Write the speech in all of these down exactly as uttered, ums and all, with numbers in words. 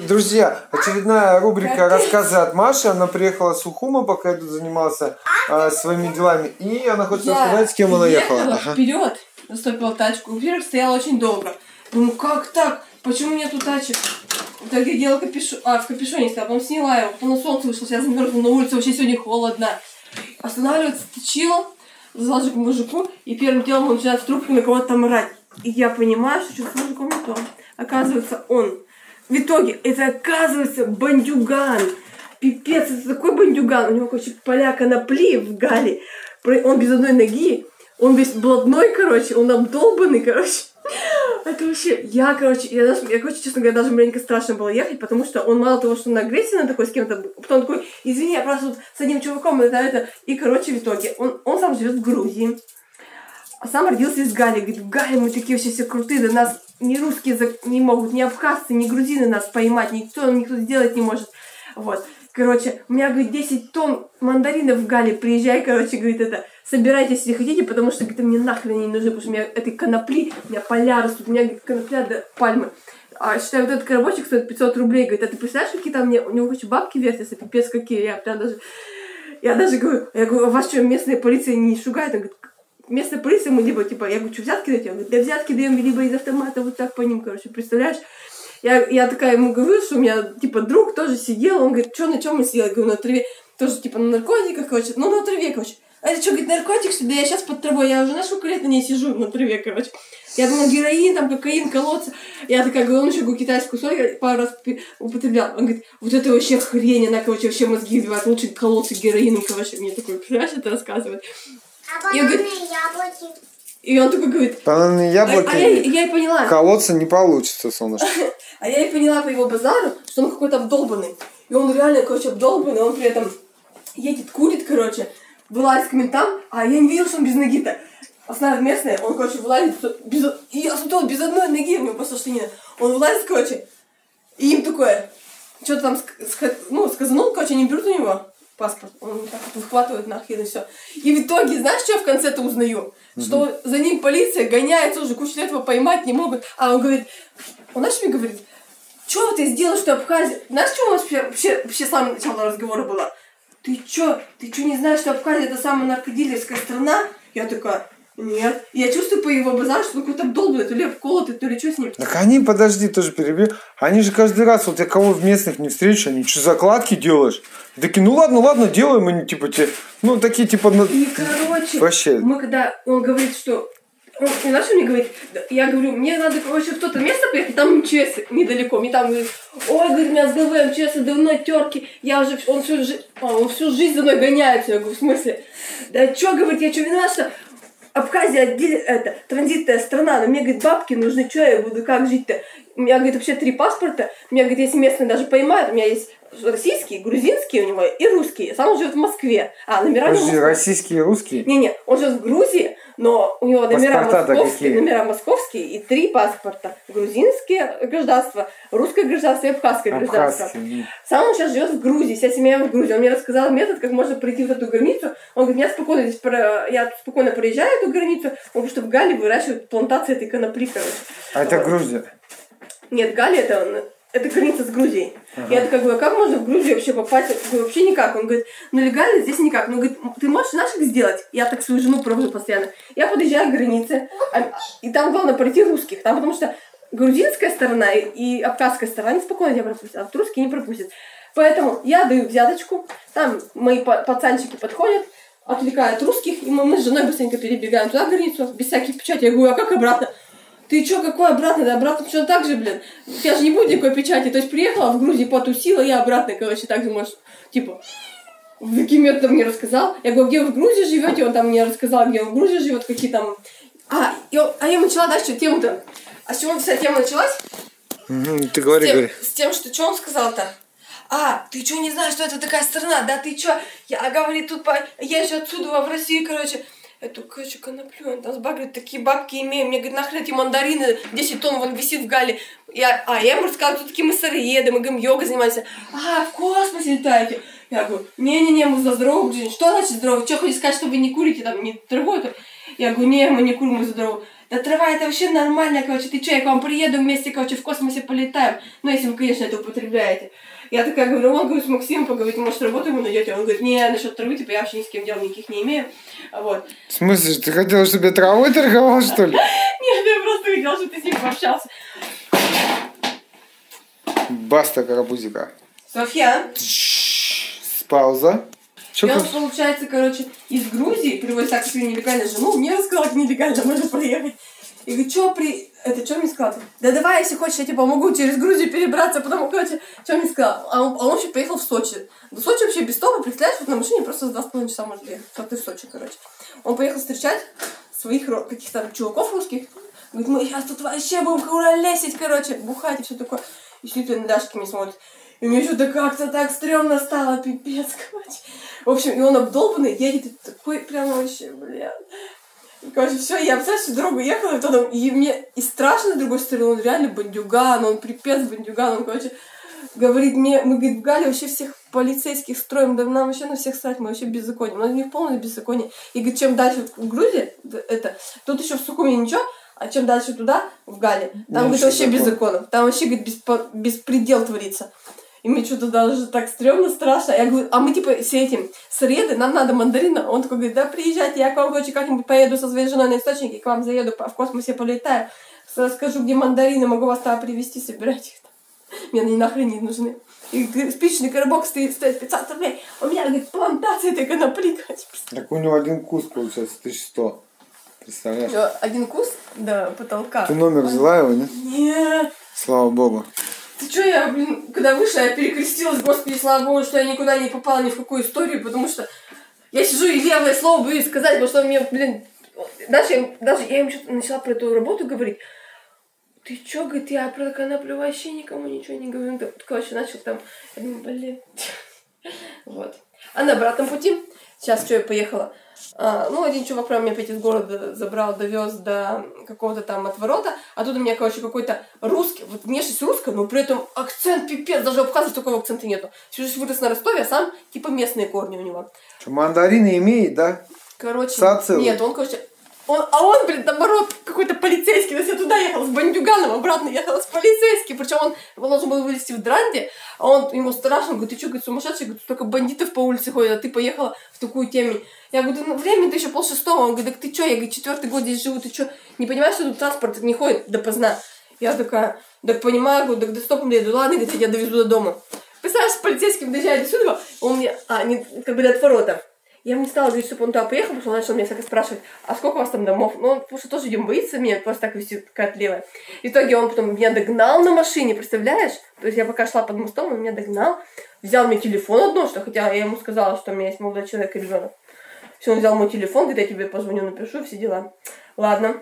Друзья, очередная рубрика рассказы от Маши. Она приехала с Сухума, пока я тут занимался а, своими делами. И она хочет я рассказать, с кем она ехала. Ага. Вперед, застопила тачку. Во-первых, стояла очень долго. Думаю, как так? Почему нету тачек? Так я делала капюшон, а, в капюшоне стояла, потом сняла его, потом на солнце вышло, сейчас замерзла, на улице вообще сегодня холодно. Останавливается, точила, залазу к мужику, и первым делом он начинает с трубкой на кого-то там орать. И я понимаю, что что с мужиком не то. Оказывается, он. В итоге, это оказывается бандюган. Пипец, это такой бандюган. У него, короче, поля конопли в гале. Он без одной ноги. Он весь блатной, короче. Он обдолбанный, короче. Это вообще... Я, короче, я, даже, я, короче, честно говоря, даже маленько страшно было ехать, потому что он мало того, что на агрессии на такой с кем-то... Потом такой, извини, я просто вот с одним чуваком, это, это... И, короче, в итоге, он, он сам живет в Грузии. А сам родился из Гали. Говорит, в Гале мы такие вообще все крутые, да нас ни русские не могут, ни абхазцы, ни грузины нас поймать, никто, никто сделать не может. Вот. Короче, у меня, говорит, десять тонн мандаринов в Гале, приезжай, короче, говорит, это, собирайтесь, если хотите, потому что, говорит, мне нахрен не нужны, потому что у меня этой конопли, у меня поля растут, у меня, говорит, конопля до пальмы. А считай, вот этот коробочек стоит пятьсот рублей, говорит, а ты представляешь, какие там мне, у него, короче, бабки вертятся, пипец какие, я прям даже, я даже говорю, я говорю, а вас что, местная полиция не шугает? Он говорит, местная полиция, мы либо, типа, я говорю, что взятки даете? Он говорит, да взятки даем, либо из автомата, вот так по ним, короче, представляешь? Я, я такая ему говорю, что у меня, типа, друг тоже сидел, он говорит, что, на чем мы сидели? Я говорю, на траве, тоже, типа, на наркотиках, короче, ну, на траве, короче. А это что, говорит, наркотик, что ли? Да я сейчас под травой, я уже, знаешь, сколько лет на ней сижу, на траве, короче. Я думала, героин, там, кокаин, колодцы. Я такая говорю, он еще говорю, китайскую соль, я пару раз употреблял. Он говорит, вот это вообще хрень, она, короче, вообще мозги вбивает, лучше колодцы героином, короче. Мне такой, понимаешь, это рассказывает. А бананы, яблоки? И он такой говорит... Бананы, яблоки... А, а я, я и поняла. Колодца не получится, солнышко. А я и поняла по его базару, что он какой-то обдолбанный. И он реально, короче, обдолбанный, он при этом едет, курит, короче, вылазит к ментам, а я не видела, что он без ноги-то. Основная местная, он, короче, вылазит без... И я смотрела, без одной ноги, у него просто штанина. Он вылазит, короче, и им такое, что-то там, ну, сказанул, короче, они берут у него паспорт, он так вот выхватывает нахер и все. И в итоге, знаешь, что я в конце-то узнаю? Mm-hmm. Что за ним полиция гоняется уже, кучу лет его поймать не могут. А он говорит, он, знаешь, мне говорит, что ты сделал, что Абхазия... Знаешь, что у нас вообще, вообще, вообще с самого начала разговора было? Ты что, ты что не знаешь, что Абхазия это самая наркодилерская страна? Я такая... Нет. Я чувствую по его базару, что он какой-то обдолбанный, то ли обколотый, то ли что с ним. Так они, подожди, тоже перебью. Они же каждый раз, вот я кого в местных не встречу, они что, закладки делаешь? И такие, ну ладно, ладно, делаем, они типа те, ну такие типа... И короче, вообще. Мы когда, он говорит, что... Он, знаешь, что мне говорит? Я говорю, мне надо, короче, в кто-то место поехать, там эм че эс недалеко. Мне там говорит, ой, говорит, у меня с гэ вэ эм че эс давно терки, я уже, он всю, жи... он всю жизнь за мной гоняется. Я говорю, в смысле? Да что, говорит, я что, виноват, что... Абхазия отдел... это, транзитная страна, но мне, говорит, бабки нужны, что я буду, как жить-то? У меня, говорит, вообще три паспорта, у меня, говорит, если местные даже поймают, у меня есть российский, грузинский у него и русский, сам он живет в Москве, а номера... Подожди, российские и русские? Не-не, он живет в Грузии, но у него номера московские, номера московские и три паспорта, грузинские гражданства, русское гражданство и абхазское гражданство. Сам он сейчас живет в Грузии, вся семья в Грузии, он мне рассказал метод, как можно пройти вот эту границу, он говорит, я спокойно здесь, про... я спокойно проезжаю эту границу, он говорит, что в Гале выращивают плантации этой конопли, короче. А вот. Это Грузия? Нет, Галия это, это граница с Грузией. Ага. Я такая говорю, как можно в Грузию вообще попасть? Я говорю, вообще никак. Он говорит, ну легально здесь никак. Ну, говорит, ты можешь, знаешь, как сделать? Я так свою жену пробую постоянно. Я подъезжаю к границе, а, и там главное пройти русских. Там потому что грузинская сторона и, и абхазская сторона не спокойно тебя пропустят, а вот русские не пропустят. Поэтому я даю взяточку, там мои пацанчики подходят, отвлекают русских, и мы, мы с женой быстренько перебегаем туда границу, без всяких печатей. Я говорю, а как обратно? Ты чё, какой обратно? Да обратно что так же, блин. У тебя же не будет никакой печати. То есть приехала в Грузии, потусила, и обратно, короче, так же можешь, типа, каким методом мне рассказал. Я говорю, где вы в Грузии живете? Он там мне рассказал, где он в Грузии живет, какие там... А, и он, а я начала дальше тему-то. А с чего вся тема началась? Угу, ты говори, с тем, говори. С тем, что что он сказал-то? А, ты что, не знаешь, что это такая страна? Да ты что? Я, говорит, тут по... езжу отсюда в Россию, короче... Эту, короче, коноплю, он там сбагривает, такие бабки имеем. Мне говорит, нахрен эти мандарины, десять тонн вон висит в Гале. Я, а, я ему рассказала, кто такие мы сыроеды, мы, говорим, йогой занимаемся. А, в космосе летаете? Я говорю, не-не-не, мы за здоровую жизнь. Что значит здоровую? Что, хотите сказать, что вы не курите, там, не траву? Я говорю, не, мы не курим, мы за здоровую. да трава это вообще нормально, короче, ты что, я к вам приеду вместе, короче, в космосе полетаем. Ну, если вы, конечно, это употребляете. Я такая говорю, он, говорит, с Максимом поговорит, может, работу ему найдете? Он говорит, не, насчет травы, типа, я вообще ни с кем дел никаких не имею. Вот. В смысле, ты хотела, чтобы я травой торговал, что ли? Нет, я просто хотела, чтобы ты с ним пообщался. Баста, карапузика. Софья. Пауза. Чё, И он, как- получается, короче, из Грузии привозит так свою нелегальную жену. Мне рассказала, как нелегально можно проехать. И говорит, что при... Это что мне сказал? Да давай, если хочешь, я тебе помогу через Грузию перебраться. Потом, короче, что мне сказал? А он, а он вообще поехал в Сочи. До Сочи вообще без того, представляешь, вот на машине просто за два с половиной часа можно ехать. Что ты в Сочи, короче. Он поехал встречать своих ро- каких-то чуваков русских. Говорит, мы сейчас тут вообще будем куролесить, короче, бухать и все такое. И сидит и на Дашки мне смотрит. И мне что-то как-то так стрёмно стало, пипец, короче. В общем, и он обдолбанный, едет, и такой прям вообще, бля. И, короче, все, я, представляешь, дорогу ехала, и, потом, и мне и страшно, с другой стороны, он реально бандюган, он пипец бандюган, он, короче, говорит мне, мы, говорит, в Гале вообще всех полицейских строим, да нам вообще на всех срать, мы вообще беззаконие, у нас не в полное беззаконие. И, говорит, чем дальше в Грузии, это, тут еще в Сухуми ничего, а чем дальше туда, в Гале, там, говорит, вообще без законов, там вообще, говорит, беспо- беспредел творится. И мне что-то даже так стрёмно, страшно. Я говорю, а мы типа все этим среды, нам надо мандарина. Он такой говорит, да приезжайте, я к вам, короче, как-нибудь поеду со своей женой на источники, к вам заеду, в космосе полетаю, расскажу, где мандарины, могу вас туда привезти, собирайте их там. Мне они нахрен не нужны. И спичечный коробок стоит, стоит пятьсот рублей. У меня, говорит, плантация этой конопли. Так у него один куст получается, тысяча сто. Представляешь? Что, один куст до потолка? Ты номер взяла его, нет? Нет. Слава богу. Ты чё, я, блин, когда вышла, я перекрестилась, господи, слава богу, что я никуда не попала ни в какую историю, потому что я сижу и левое слово боюсь сказать, потому что мне, блин, даже, я- даже я им что-то начала про эту работу говорить. Ты чё, говорит, я про коноплю вообще никому ничего не говорю. Ну, короче, начал там, я думаю, блин. Вот. А на обратном пути, сейчас что, я поехала, а, ну, один чувак прям меня опять из города забрал, довез до какого-то там отворота, а тут у меня, короче, какой-то русский, вот внешность русская, но при этом акцент пипец, даже абхазов такого акцента нету. Всю жизнь вырос на Ростове, а сам, типа, местные корни у него. Что, мандарины имеет, да? Короче, Сацил. нет, он, короче, он, а он, блин, наоборот, какой-то полицейский. То есть я туда ехала с бандюганом, обратно ехала с полицейским. Причем он, он должен был вылезти в дранде, а он, ему страшно, он говорит, ты что, говорит, сумасшедший? Говорит, столько бандитов по улице ходят, а ты поехала в такую темень. Я говорю, ну, время-то еще полшестого. Он говорит, так ты что? Я говорю, четвертый год здесь живу, ты что, не понимаешь, что тут транспорт не ходит допоздна? Я такая, так понимаю, говорю, так до стопом доеду. Ладно, говорит, я тебя довезу до дома. Представляешь, с полицейским доезжает до сюда, он мне, а, не, как бы до отворота. Я ему не стала говорить, чтобы он туда поехал, потому что он начал меня всяко спрашивать, а сколько у вас там домов? Ну, он, потому что тоже, видимо, боится меня, просто так висит какая-то левая. В итоге он потом меня догнал на машине, представляешь? То есть я пока шла под мостом, он меня догнал, взял мне телефон одно, что хотя я ему сказала, что у меня есть молодой человек и ребенок. Все, он взял мой телефон, говорит, я тебе позвоню, напишу, все дела. Ладно.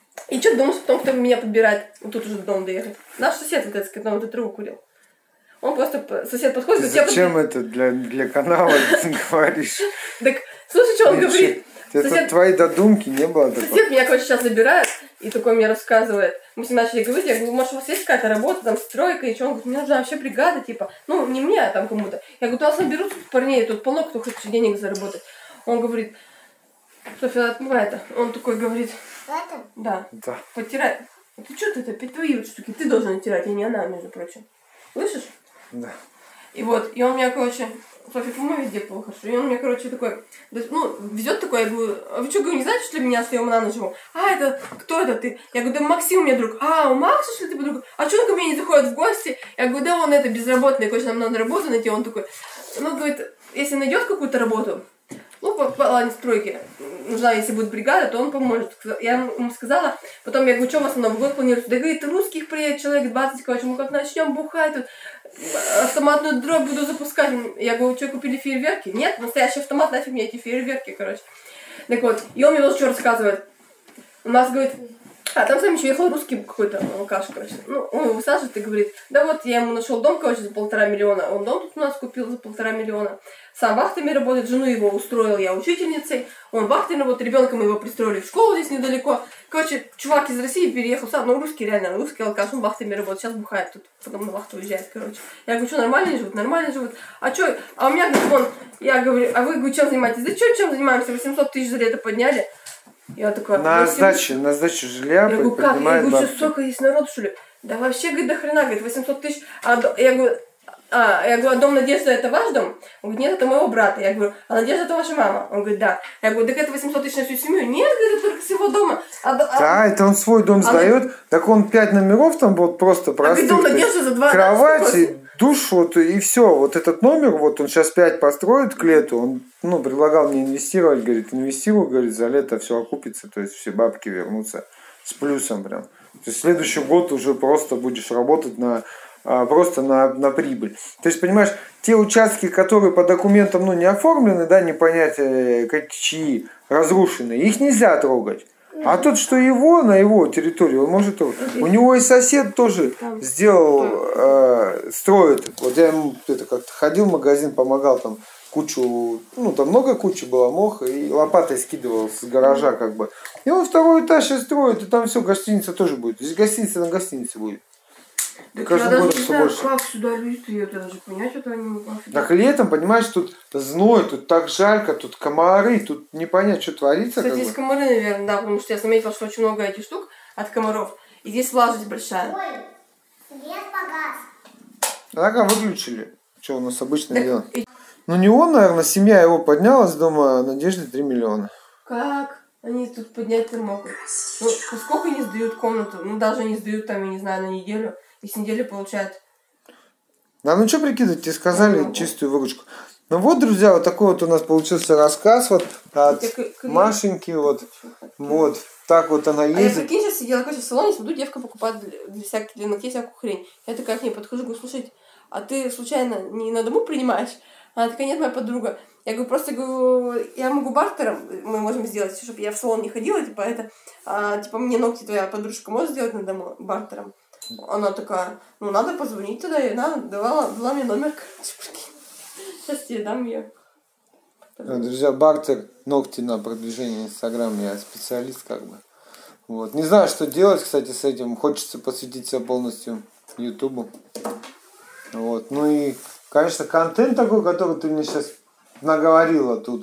И что ты думаешь, потом кто меня подбирает? Вот тут уже до дома доехать. Наш сосед, вот этот, когда он эту траву курил. Он просто, сосед подходит, говорит, я Зачем это для, для канала ты говоришь? Так, слушай, что он Ты говорит? чё? Это Сосед- твои додумки не было такого? Сосед меня, короче, сейчас забирает и такой мне рассказывает. Мы с ним начали говорить, я говорю, может, у вас есть какая-то работа, там, стройка, и что? Он говорит, мне нужна вообще бригада, типа, ну, не мне, а там кому-то. Я говорю, у вас наберут парней, тут полно, кто хочет денег заработать. Он говорит, Софья, отмывай это. Он такой говорит, В этом? да, Да. подтирай. Ты что ты это, опять твои вот штуки, ты должен оттирать, а не она, между прочим. Слышишь? Да. И вот, и он меня, короче, Софья, по-моему, везде плохо, что. И он мне, короче, такой, да, ну, везет такой, я говорю, а вы что, говорю, не знаете, что ли, меня с на ночь живу? А, это, кто это ты? Я говорю, да Максим у меня друг. А, у Макса, что ли, ты подруга? А что он ко мне не заходит в гости? Я говорю, да он это, безработный, короче, нам надо работу найти. Он такой, ну, говорит, если найдет какую-то работу, ну, по плане стройки, нужна, если будет бригада, то он поможет. Я ему сказала, потом я говорю, что у вас на Новый год планируется? Да, говорит, русских приедет человек двадцать, короче, мы как начнем бухать, тут автоматную дробь буду запускать. Я говорю, что, купили фейерверки? Нет, настоящий автомат, нафиг мне эти фейерверки, короче. Так вот, и он мне вот что рассказывает. У нас, говорит, а там сам еще ехал русский какой-то алкаш, короче. Ну, он его высаживает и говорит, да вот, я ему нашел дом, короче, за полтора миллиона. Он дом тут у нас купил за полтора миллиона. Сам вахтами работает, жену его устроил я учительницей. Он вахтами работает, ребенка мы его пристроили в школу здесь недалеко. Короче, чувак из России переехал сам, ну, русский реально, русский алкаш, он вахтами работает, сейчас бухает тут, потом на вахту уезжает, короче. Я говорю, что, нормально живут? Нормально живут. А что? А у меня, говорит, вон, я говорю, а вы, говорю, чем занимаетесь? Да что, чем занимаемся? восемьсот тысяч за лето подняли. Я такая... На восемь... сдаче, на сдаче жилья Я говорю, как? Я поднимает говорю, что бабки. столько есть народ, что ли? Да вообще, говорит, до хрена, говорит, восемьсот тысяч. А до- я говорю, а, я говорю, а дом Надежда это ваш дом? Он говорит, нет, это моего брата. Я говорю, а Надежда это ваша мама? Он говорит, да. Я говорю, так это восемьсот тысяч на всю семью? Нет, говорит, это только с его дома. А, до- а- Да, это он свой дом А сдает, так он пять номеров там вот просто а говорит, простых. дом то есть Надежды за два... кровать, сколько? и душ, вот и все. Вот этот номер, вот он сейчас пять построит к лету, он ну, предлагал мне инвестировать, говорит, инвестирую, говорит, за лето все окупится, то есть все бабки вернутся с плюсом прям. То есть следующий год уже просто будешь работать на а, просто на, на прибыль. То есть, понимаешь, те участки, которые по документам ну, не оформлены, да, не понять, э, как, чьи, разрушены, их нельзя трогать. А тот, что его, на его территории, он может трогать. У него и сосед тоже сделал, э, строит. Вот я ему это как-то ходил в магазин, помогал там кучу, ну там много кучи было моха, и лопатой скидывал с гаража как бы. И он второй этаж сейчас строит, и там все, гостиница тоже будет. Здесь гостиница на гостинице будет. Так каждым я даже годом не всё знаю, больше. как сюда люди, я даже понять этого не могу. Так летом, понимаешь, тут зной, тут так жарко, тут комары, тут не понять, что творится. Кстати, как есть бы. комары, наверное, да, потому что я заметила, что очень много этих штук от комаров. И здесь влажность большая. Ой, свет погас. Ага, выключили. Что у нас обычно Так, дело? и- Ну не он, наверное, семья его поднялась дома Надежды три миллиона. Как они тут поднять-то могут? Ну, сколько они сдают комнату? Ну, даже не сдают там, я не знаю, на неделю. И с недели получают. Да ну что прикидывать, тебе сказали Ну, чистую выручку. Ну вот, друзья, вот такой вот у нас получился рассказ вот от Это к- к- Машеньки, вот, вот, так вот она А я, ездит. прикинь, сейчас сидела короче, в салоне, смотрю, девка покупает для, для всяких, для ногтей всякую хрень. Я такая к ней подхожу, говорю, слушайте, а ты случайно не на дому принимаешь? Она такая, нет, моя подруга. Я говорю, просто говорю, я могу бартером, мы можем сделать, чтобы я в салон не ходила, типа это, а, типа мне ногти твоя подружка может сделать на дому бартером? Она такая, ну надо позвонить туда, и она давала, дала мне номер, короче, прикинь. Сейчас тебе дам ее. Друзья, бартер, ногти на продвижение Инстаграм, я специалист как бы. Вот. Не знаю, что делать, кстати, с этим. Хочется посвятить себя полностью Ютубу. Вот. Ну и, конечно, контент такой, который ты мне сейчас наговорила тут.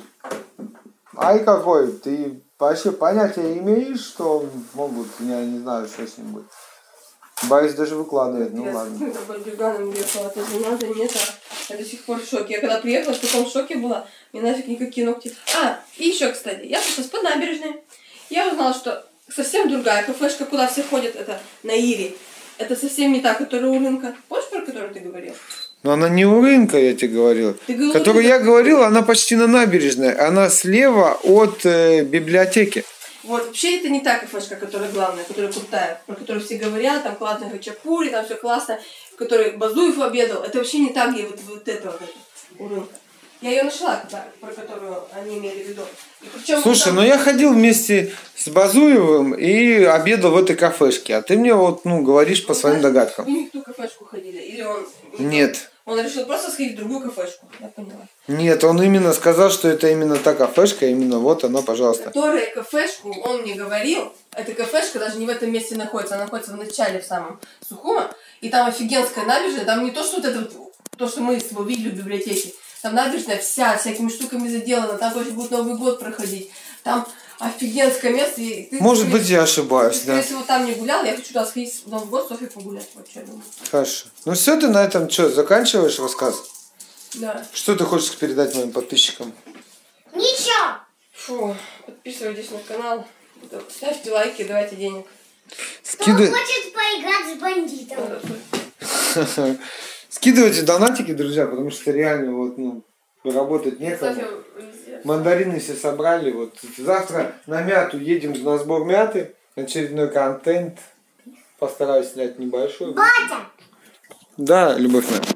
Ай какой, ты вообще понятия имеешь, что могут, я не знаю, что с ним будет. Боюсь даже выкладывать, ну Я ладно. с каким-то бандюганом ехала, ты же надо, нет, а я до сих пор в шоке. Я когда приехала, в таком шоке была, мне нафиг никакие ногти. А, и еще, кстати, я пошла по набережной. Я узнала, что совсем другая кафешка, куда все ходят, это на Ире. Это совсем не та, которая у рынка. Помнишь, про которую ты говорил? Но она не у рынка, я тебе говорил. Ты говорил, Которую у я рынка. говорил, она почти на набережной. Она слева от э, библиотеки. Вот, вообще это не та кафешка, которая главная, которая крутая, про которую все говорят, там классные хачапури, там все классно, в которой Базуев обедал. Это вообще не та, где вот, вот это вот это, у рынка. Я ее нашла, да, про которую они имели в виду. И причем Слушай, там... ну я ходил вместе с Базуевым и обедал в этой кафешке. А ты мне вот, ну, говоришь по своим догадкам. Вы не в ту кафешку ходили? Или он... Нет. Он решил просто сходить в другую кафешку, я поняла. Нет, он именно сказал, что это именно та кафешка, именно вот она, пожалуйста. Которая кафешку, он мне говорил, эта кафешка даже не в этом месте находится, она находится в начале, в самом Сухума, и там офигенская набережная, там не то, что вот это вот, то, что мы с тобой видели в библиотеке, там набережная вся, всякими штуками заделана, там тоже будет Новый год проходить, там офигенское место. И ты, Может ты, быть, я ошибаюсь, ты, да. скорее всего, там не гулял, я хочу туда сходить в Новый год, Софьей погулять, вот что я думаю. Хорошо. Ну все, ты на этом что, заканчиваешь рассказ? Да. Что ты хочешь передать моим подписчикам? Ничего. Фу, подписывайтесь на канал, ставьте лайки, давайте денег. Кто Скидай... хочет поиграть с бандитом? Скидывайте донатики, друзья, потому что реально вот, ну, работать некому. Софья везде. Мандарины все собрали. Вот завтра на мяту едем на сбор мяты. Очередной контент. Постараюсь снять небольшой. Батя. Да, любовь моя.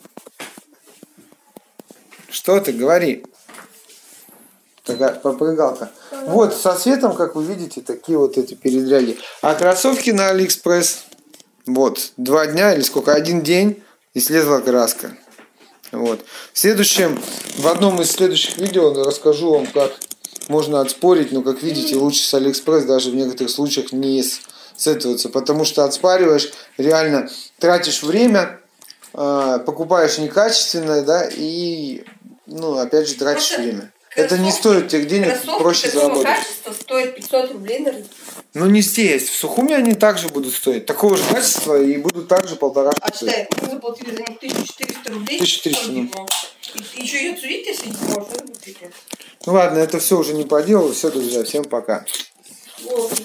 Что ты, говори. Такая попрыгалка. Вот, со светом, как вы видите, такие вот эти передряги. А кроссовки на Алиэкспресс. Вот, два дня или сколько, один день, и слезла краска. Вот. В следующем, в одном из следующих видео расскажу вам, как можно отспорить, но, как видите, лучше с Алиэкспресс даже в некоторых случаях не сетоваться, потому что отспариваешь, реально тратишь время, покупаешь некачественное, да, и, ну, опять же, тратишь Просто время. Это не кроссовки- стоит тех денег, Кроссовки проще такого заработать. качества стоит пятьсот рублей, наверное. Ну не здесь. В Сухуми они также будут стоить. Такого же качества и будут также полтора А читай, мы заплатили за них тысячу четыреста рублей. тысяча четыреста, ну. И еще ее отсудить, если не можешь. Ну ладно, это все уже не по делу. Все, друзья, всем пока. Вот.